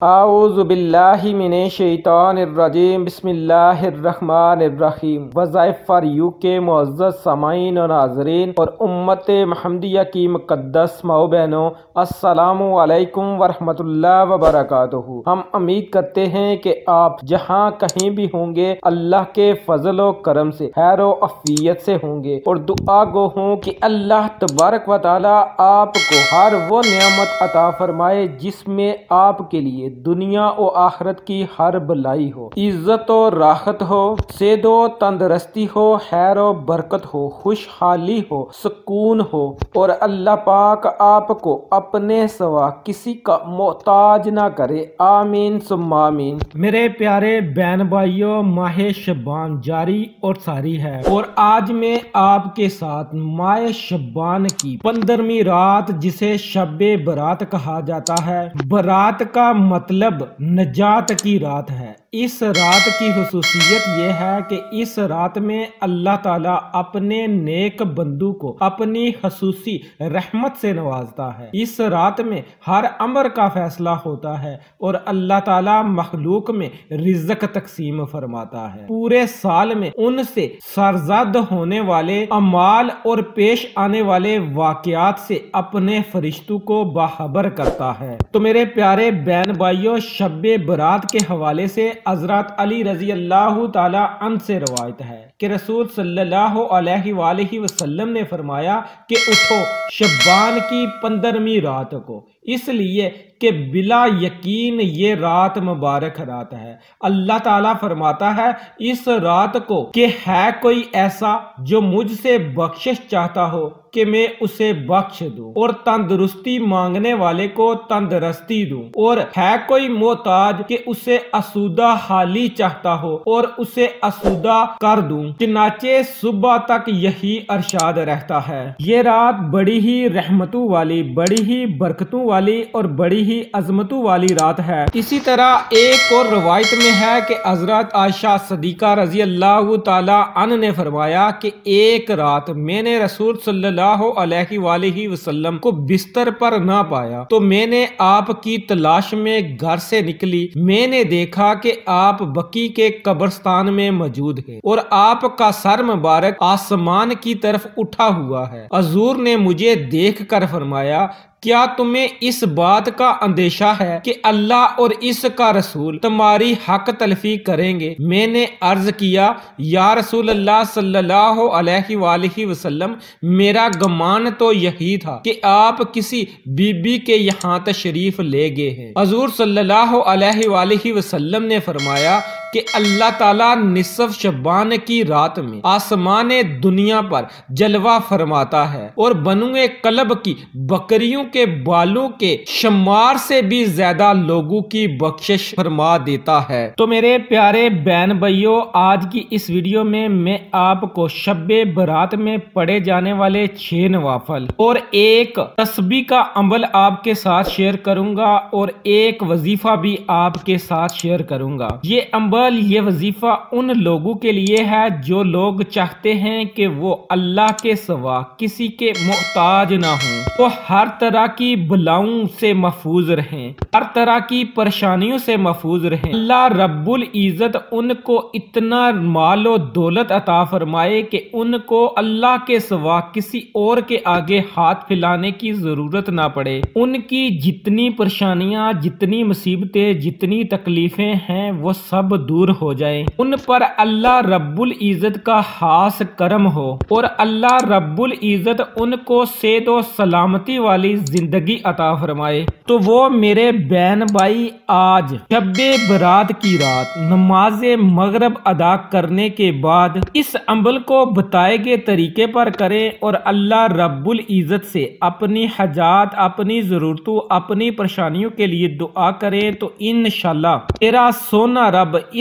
आऊज़ु बिल्लाहि मिनश शैतानिर्रजीम बिस्मिल्लाहिर्रहमानिर्रहीम। वज़ाइफ for UK मुअज़्ज़ज़ समाईन और नाज़रीन और उम्मत महमदिया की मुक़द्दस माओ बहनों, अस्सलामु अलैकुम वरहमतुल्लाहि वबरकातुहू। हम उम्मीद करते हैं कि आप जहाँ कहीं भी होंगे अल्लाह के फजल व करम से खैर व अफ़ियत से होंगे और दुआ गो हूँ कि अल्लाह तबारक व तआला आपको हर वो नियामत अता फरमाए जिसमें आपके लिए दुनिया और आखिरत की हर भलाई हो, इज्जत और राहत हो, सेहत और तंदुरुस्ती हो, खैर और बरकत हो, खुशहाली हो, सुकून हो और अल्लाह पाक आपको अपने सिवा किसी का मोहताज ना करे। आमीन सुम्मा आमीन। मेरे प्यारे बहन भाइयों, माह शबान जारी और सारी है और आज मैं आपके साथ माह शबान की 15वीं रात जिसे शब्बे बरात कहा जाता है, बरात का मतलब नजात की रात है। इस रात की खुसूसियत यह है कि इस रात में अल्लाह ताला अपने नेक बंदू को अपनी खसूसी रहमत से नवाजता है। इस रात में हर अमर का फैसला होता है और अल्लाह ताला मखलूक में रिज़्क तकसीम फरमाता है। पूरे साल में उनसे सरजद होने वाले अमाल और पेश आने वाले वाकयात से अपने फरिश्तों को बाखबर करता है। तो मेरे प्यारे बहन भाइयों, शब्बे बरात के हवाले से हज़रत अली रज़ी अल्लाह ताला अन से रवायत है कि रसूल सल्लल्लाहु अलैहि वसल्लम ने फरमाया कि उठो शब्बान की 15वीं रात को, इसलिए कि बिला यकीन ये रात मुबारक रात है। अल्लाह ताला फरमाता है इस रात को कि है कोई ऐसा जो मुझसे बख्शिश चाहता हो कि मैं उसे बख्श दूं और तंदुरुस्ती मांगने वाले को तंदुरुस्ती दूं, और है कोई मोहताज कि उसे आसूदा हाली चाहता हो और उसे आसूदा कर दूं। चनाचे सुबह तक यही अरशाद रहता है। ये रात बड़ी ही रहमतों वाली, बड़ी ही बरकतों वाली और बड़ी ही अजमतों वाली रात है। इसी तरह एक और रवायत में है कि हजरत आयशा सदीका रजी अल्लाह ताला अन ने फरमाया कि एक रात मैंने रसूल सल्लल्लाहु अलैहि वसल्लम को बिस्तर पर ना पाया तो मैंने आपकी तलाश में घर से निकली। मैंने देखा कि आप बकी के कब्रिस्तान में मौजूद हैं और आपका सर मुबारक आसमान की तरफ उठा हुआ है। हजूर ने मुझे देख कर फरमाया, क्या तुम्हें इस बात का अंदेशा है कि अल्लाह और इसका रसूल तुम्हारी हक तलफी करेंगे? मैंने अर्ज किया, या रसूल अल्लाह सल्लल्लाहु अलैहि वसल्लम, मेरा गमान तो यही था कि आप किसी बीबी के यहाँ तशरीफ ले गए हैं। हजूर सल्लल्लाहु अलैहि वसल्लम ने फरमाया कि अल्लाह ताला निसफ शबान की रात में आसमान दुनिया पर जलवा फरमाता है और बनुए कलब की बकरियों के बालों के शुमार से भी ज्यादा लोगों की बख्शिश फरमा देता है। तो मेरे प्यारे बहन भाइयों, आज की इस वीडियो में मैं आपको शब्बे बरात में पढ़े जाने वाले 6 नवाफल और एक तस्बीह का अमल आपके साथ शेयर करूंगा और एक वजीफा भी आपके साथ शेयर करूंगा। ये अमल, ये वजीफा उन लोगों के लिए है जो लोग चाहते हैं कि वो अल्लाह के सिवा किसी के मोहताज ना हो, वो हर तरह की बलाओं से महफूज रहें, हर तरह की परेशानियों से महफूज रहें। अल्लाह रब्बुल इज्जत उनको इतना मालो दौलत अता फरमाए कि उनको अल्लाह के सिवा किसी और के आगे हाथ फैलाने की जरूरत ना पड़े। उनकी जितनी परेशानियां, जितनी मुसीबतें, जितनी तकलीफें हैं वो सब दूर हो जाए। उन पर अल्लाह रब्बुल इज्जत का खास करम हो और अल्लाह रब्बुल इज्जत उनको सेहत और सलामती वाली जिंदगी अता फरमाए। तो वो मेरे बहन भाई, आज शब्बे बरात की रात नमाज मगरब अदा करने के बाद इस अमल को बताए गए तरीके पर करें और अल्लाह रब्बुल इज्जत से अपनी हजात, अपनी जरूरतों, अपनी परेशानियों के लिए दुआ करें। तो इंशाल्लाह तेरा सोना रब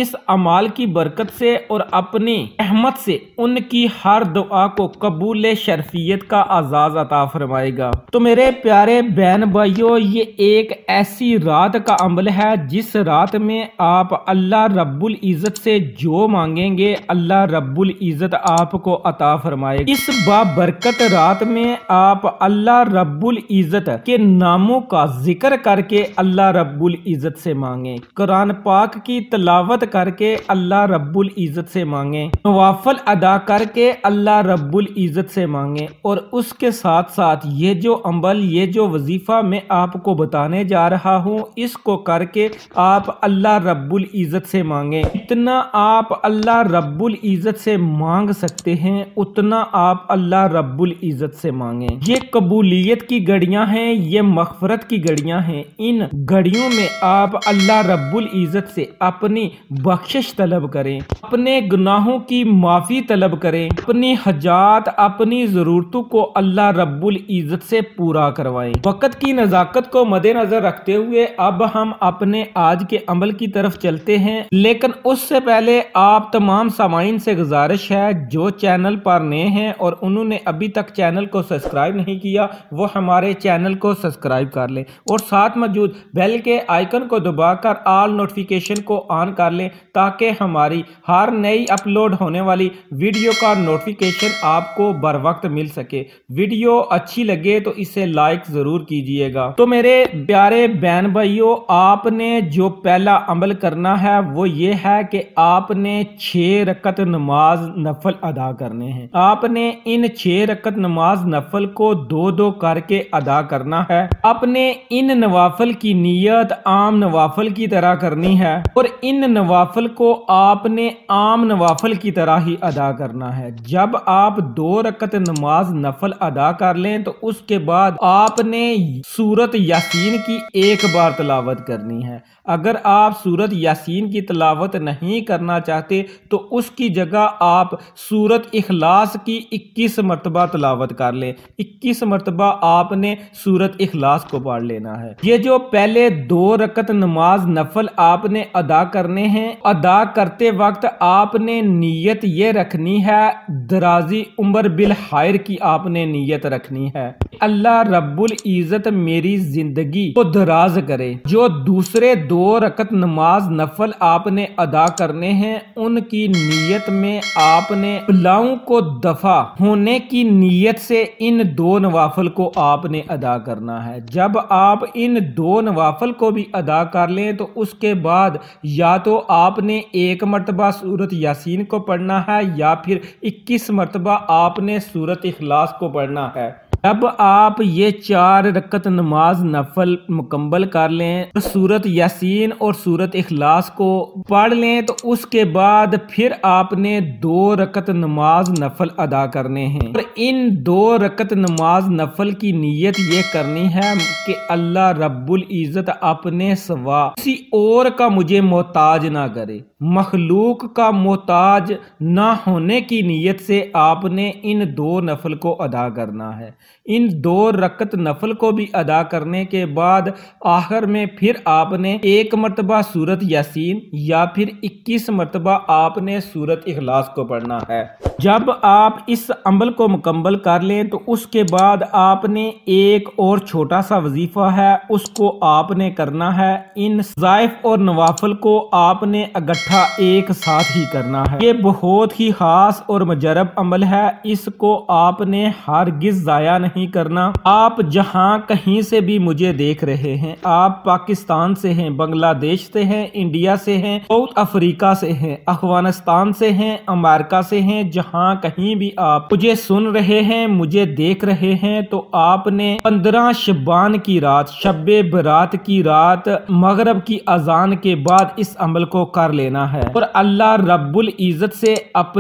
इस अमाल की बरकत से और अपनी रहमत से उनकी हर दुआ को कबूल शरफियत का आजाज अता फरमाएगा। तो मेरे प्यारे बहन भाइयों, ये एक ऐसी रात का अमल है जिस रात में आप अल्लाह रब्बुल इज़्ज़त से जो मांगेंगे अल्लाह रब्बुल इज़्ज़त आपको अता फरमाएगा। इस बाबरकत रात में आप अल्लाह रब्बुल इज़्ज़त के नामों का जिक्र करके अल्लाह रब्बुल इज़्ज़त से मांगे, कुरान पाक की तिलावत करके अल्लाह रब्बुल इज़्ज़त से मांगे, नवाफिल अदा करके अल्लाह रब्बुल इज़्ज़त से मांगे। और उसके साथ साथ ये जो अमल, ये जो वजीफा मैं आपको बताने जा रहा हूँ, इसको करके आप अल्लाह रब्बुल इज़्ज़त से मांगे। इतना आप अल्लाह रब्बुल इज़्ज़त से मांग सकते हैं उतना आप अल्लाह रब्बुल इज़्ज़त से मांगे। ये कबूलियत की घड़ियां हैं, ये मग़फ़िरत की घड़ियां हैं। इन घड़ियों में आप अल्लाह रब्बुल इज़्ज़त से अपनी बख्शिश तलब करें, अपने गुनाहों की माफ़ी तलब करें, अपनी हजात, अपनी ज़रूरतों को अल्लाह रब्बुल इज़्ज़त से पूरा करवाएं। वक़्त की नज़ाकत को मद्देनज़र रखते हुए अब हम अपने आज के अमल की तरफ चलते हैं, लेकिन उससे पहले आप तमाम सामाइन से गुजारिश है जो चैनल पर नए हैं और उन्होंने अभी तक चैनल को सब्सक्राइब नहीं किया, वो हमारे चैनल को सब्सक्राइब कर लें और साथ मौजूद बेल के आइकन को दबाकर ऑल नोटिफिकेशन को ऑन कर लें ताकि हमारी हर नई अपलोड होने वाली वीडियो का नोटिफिकेशन आपको बर वक्त मिल सके। वीडियो अच्छी लगे तो इसे लाइक ज़रूर कीजिएगा। तो मेरे प्यारे बहन भाइयों, आपने जो पहला अमल करना है वो ये है कि आपने 6 रकत नमाज नफल अदा करने हैं। आपने इन 6 रकत नमाज नफल को 2-2 करके अदा करना है। आपने इन नवाफिल की नियत आम नवाफिल की तरह करनी है और इन नवाफिल को आपने आम नवाफिल की तरह ही अदा करना है। जब आप 2 रकत नमाज नफल अदा कर लें तो उसके बाद आपने सूरत यासीन की एक बार तिलावत करनी है। अगर आप सूरत यासीन की तिलावत नहीं करना चाहते तो उसकी जगह आप सूरत इखलास की 21 मरतबा तिलावत कर लें। 21 मरतबा आपने सूरत इखलास को पढ़ लेना है। ये जो पहले 2 रकत नमाज नफल आपने अदा करने हैं, अदा करते वक्त आपने नीयत ये रखनी है, दराजी उम्र बिल खैर की आपने नीयत रखनी है। अल्लाह रब्बुल इज़्ज़त मेरी जिंदगी को दराज करे। जो दूसरे 2 रकत नमाज नफल आपने अदा करने हैं उनकी नीयत में आपने बलाओं को दफा होने की नीयत से इन 2 नवाफिल को आपने अदा करना है। जब आप इन 2 नवाफिल को भी अदा कर लें तो उसके बाद या तो आपने 1 मरतबा सूरत यासीन को पढ़ना है या फिर 21 मरतबा आपने सूरत इखलास को पढ़ना है। जब आप ये 4 रकत नमाज नफल मुकम्मल कर लें, सूरत यासीन और सूरत इखलास को पढ़ लें तो उसके बाद फिर आपने 2 रकत नमाज नफल अदा करने हैं। और इन 2 रकत नमाज नफल की नीयत ये करनी है कि अल्लाह रब्बुल इज़्ज़त अपने सिवा किसी और का मुझे मोहताज ना करे, मखलूक का मोहताज ना होने की नीयत से आपने इन 2 नफल को अदा करना है। इन 2 रकत नफल को भी अदा करने के बाद आखिर में फिर आपने 1 मरतबा सूरत यासीन या फिर 21 मरतबा आपने सूरत इखलास को पढ़ना है। जब आप इस अमल को मुकम्मल कर लें तो उसके बाद आपने एक और छोटा सा वजीफा है उसको आपने करना है। इन ज़ाइफ और नवाफिल को आपने इकट्ठा एक साथ ही करना है। ये बहुत ही खास और मुजरब अमल है, इसको आपने हरगिज़ ज़ाया नहीं करना। आप जहां कहीं से भी मुझे देख रहे हैं, आप पाकिस्तान से हैं, बांग्लादेश से हैं, इंडिया से हैं, साउथ अफ्रीका से हैं, अफगानिस्तान से हैं, अमेरिका से हैं, जहां कहीं भी आप मुझे सुन रहे हैं, मुझे देख रहे हैं, तो आपने 15 शबान की रात, शब्बे बरात की रात, मगरब की अजान के बाद इस अमल को कर लेना है और अल्लाह रब्बुल इज़्ज़त से अपनी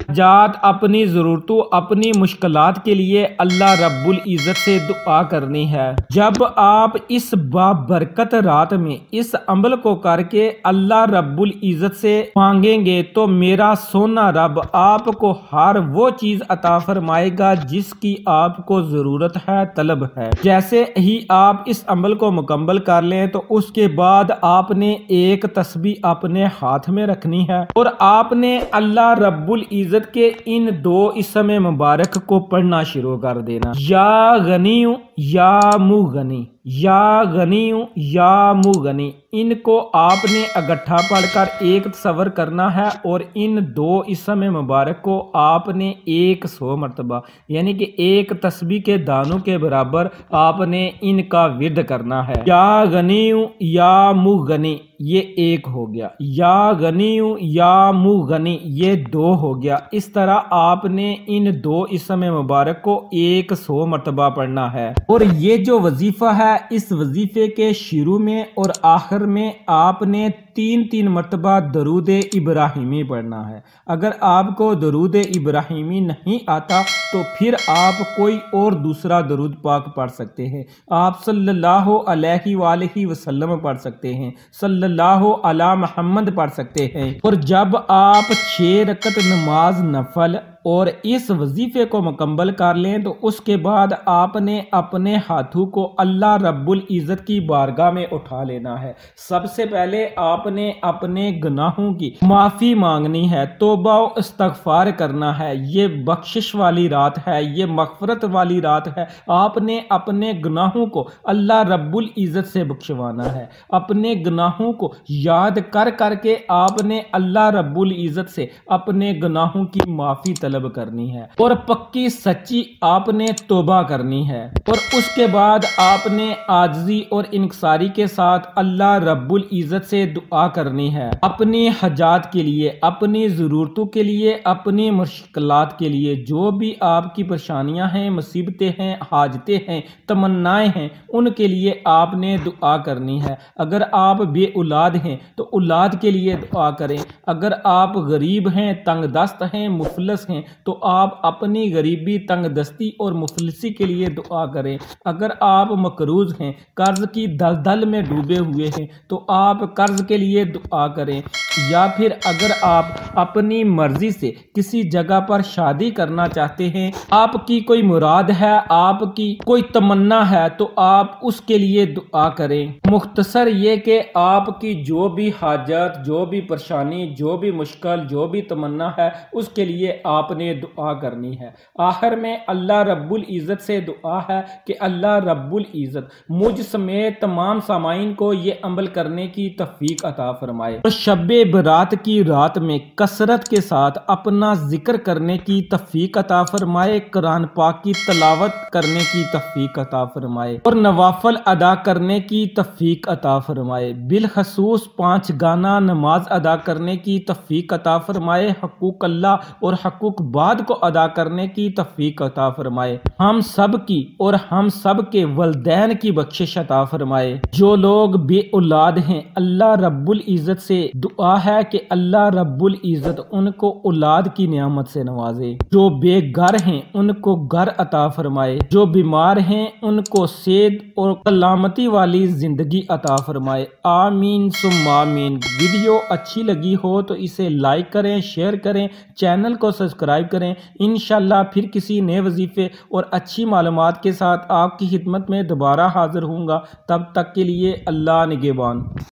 जात अपनी ज़रूरतों अपनी मुश्किलात के लिए अल्लाह रब्बुल इज़्ज़त से दुआ करनी है। जब आप इस बाबरकत रात में इस अमल को करके अल्लाह रब्बुल इज़्ज़त से मांगेंगे तो मेरा सोना रब आपको हर वो चीज़ अता फरमाएगा जिसकी आपको ज़रूरत है, तलब है। जैसे ही आप इस अमल को मुकम्मल कर लें तो उसके बाद आपने एक तस्बीह अपने हाथ में रखनी है और आपने अल्लाह रब्बुल इज़्ज़त के इन दो इसम मुबारक को पढ़ना शुरू कर देना। या गनी या मुगनी, या गनी या मुगनी, इनको आपने इकट्ठा पढ़कर एक तस्वर करना है और इन दो इसम मुबारक को आपने 100 मरतबा यानी कि एक तस्बीह के दानों के बराबर आपने इनका विर्द करना है। या गनी या मुगनी ये एक हो गया, या गनी या मुगनी ये 2 हो गया। इस तरह आपने इन दो इसम मुबारक को 100 मरतबा पढ़ना है। और ये जो वजीफा है इस वजीफे के शुरू में और आखिर में आपने 3-3 मरतबा दरूद इब्राहिमी पढ़ना है। अगर आपको दरूद इब्राहिमी नहीं आता तो फिर आप कोई और दूसरा दरूद पाक पढ़ सकते हैं। आप सल्लल्लाहु अलैहि वसल्लम पढ़ सकते हैं, सल्लल्लाहु अला मोहम्मद पढ़ सकते हैं। और जब आप 6 रकत नमाज नफल और इस वजीफे को मुकम्मल कर लें तो उसके बाद आपने अपने हाथों को अल्लाह रब्बुल इज़्ज़त की बारगाह में उठा लेना है। सबसे पहले आपने अपने गुनाहों की माफ़ी मांगनी है, तौबा और इस्तग़फ़ार करना है। ये बख्शिश वाली रात है, ये मग़फ़िरत वाली रात है। आपने अपने गुनाहों को अल्लाह रब्बुल इज़्ज़त से बख्शवाना है। अपने गुनाहों को याद कर करके आपने अल्लाह रब्बुल इज़्ज़त से अपने गुनाहों की माफ़ी तलब करनी है और पक्की सच्ची आपने तौबा करनी है। और उसके बाद आपने आजिज़ी और इनकिसारी के साथ अल्लाह रब्बुल इज़्ज़त से दुआ करनी है अपनी हजात के लिए, अपनी ज़रूरतों के लिए, अपनी मुश्किलात के लिए। जो भी आपकी परेशानियां हैं, मुसीबतें हैं, हाजतें हैं, तमन्नाएं हैं, उनके लिए आपने दुआ करनी है। अगर आप बे औलाद हैं तो औलाद के लिए दुआ करें। अगर आप गरीब हैं, तंगदस्त हैं, मुफलस हैं तो आप अपनी गरीबी, तंगदस्ती और मुफलिसी के लिए दुआ करें। अगर आप मकरूज हैं, कर्ज की दलदल में डूबे हुए हैं तो आप कर्ज के लिए दुआ करें। या फिर अगर आप अपनी मर्जी से किसी जगह पर शादी करना चाहते हैं, आपकी कोई मुराद है, आपकी कोई तमन्ना है तो आप उसके लिए दुआ करें। मुख्तसर ये कि आपकी जो भी हाजत, जो भी परेशानी, जो भी मुश्किल, जो भी तमन्ना है उसके लिए आपने दुआ करनी है। आखिर में अल्लाह रब्बुल इज़्ज़त से दुआ है कि अल्लाह रब्बुल इज़्ज़त मुझ समेत तमाम सामाइन को ये अमल करने की तौफीक अता फरमाए और शब्बे बरात की रात में कसरत के साथ अपना जिक्र करने की तौफीक अता फरमाए, कुरान पाक की तलावत करने की तौफीक अता फरमाए और नवाफल अदा करने की तौफीक अता फरमाए। बिलखसूस 5 गाना नमाज अदा करने की तौफीक अता फरमाए। हकूक अल्लाह और हकूक बाद को अदा करने की तौफीक अता फरमाए। हम सब की और हम सब के वलदैन की बख्शिश अता फरमाए। जो लोग बे औलाद हैं, अल्लाह रब्बुल इज़्ज़त से दुआ है कि अल्लाह रब्बुल इज़्ज़त उनको औलाद की नियामत से नवाजे। जो बेघर हैं उनको घर अता फरमाए। जो बीमार हैं उनको सेहत और सलामती वाली जिंदगी अता फरमाए। आमीन सुम्मा आमीन। वीडियो अच्छी लगी हो तो इसे लाइक करें, शेयर करें, चैनल को सब्सक्राइब करें। इंशाल्लाह फिर किसी नए वजीफे और अच्छी मालूमात के साथ आपकी खिदमत में दोबारा हाजिर होऊंगा। तब तक के लिए अल्लाह निगहबान।